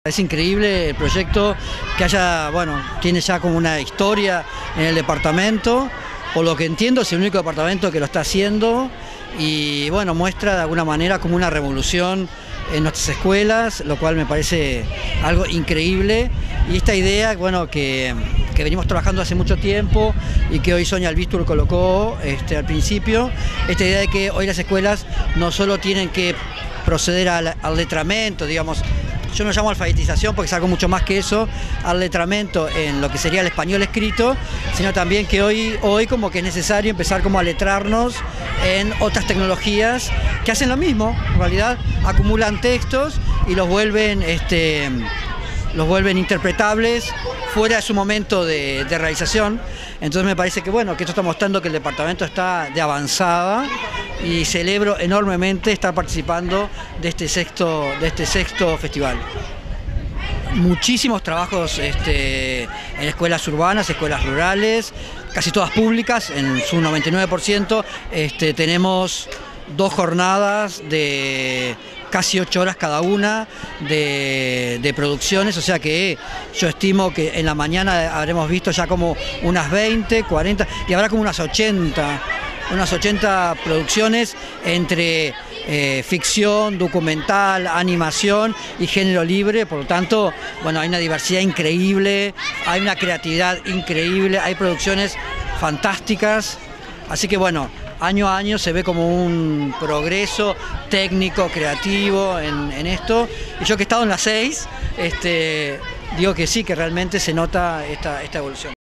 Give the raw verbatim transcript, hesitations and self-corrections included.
Es increíble el proyecto, que haya, bueno, tiene ya como una historia en el departamento. Por lo que entiendo es el único departamento que lo está haciendo y bueno, muestra de alguna manera como una revolución en nuestras escuelas, lo cual me parece algo increíble. Y esta idea, bueno, que, que venimos trabajando hace mucho tiempo y que hoy Sonia Albistur colocó este, al principio, esta idea de que hoy las escuelas no solo tienen que proceder al, al letramento, digamos, yo no llamo alfabetización porque es algo mucho más que eso, al letramento en lo que sería el español escrito, sino también que hoy, hoy como que es necesario empezar como a letrarnos en otras tecnologías que hacen lo mismo, en realidad acumulan textos y los vuelven, este, los vuelven interpretables fuera de su momento de, de realización. Entonces me parece que bueno, que esto está mostrando que el departamento está de avanzada y celebro enormemente estar participando de este sexto, de este sexto festival. Muchísimos trabajos este, en escuelas urbanas, escuelas rurales, casi todas públicas, en su noventa y nueve por ciento. Este, tenemos dos jornadas de casi ocho horas cada una de, de producciones, o sea que yo estimo que en la mañana habremos visto ya como unas veinte, cuarenta y habrá como unas ochenta, unas ochenta producciones entre eh, ficción, documental, animación y género libre. Por lo tanto, bueno, hay una diversidad increíble, hay una creatividad increíble, hay producciones fantásticas, así que bueno, año a año se ve como un progreso técnico, creativo en, en esto. Y yo que he estado en las seis, este, digo que sí, que realmente se nota esta, esta evolución.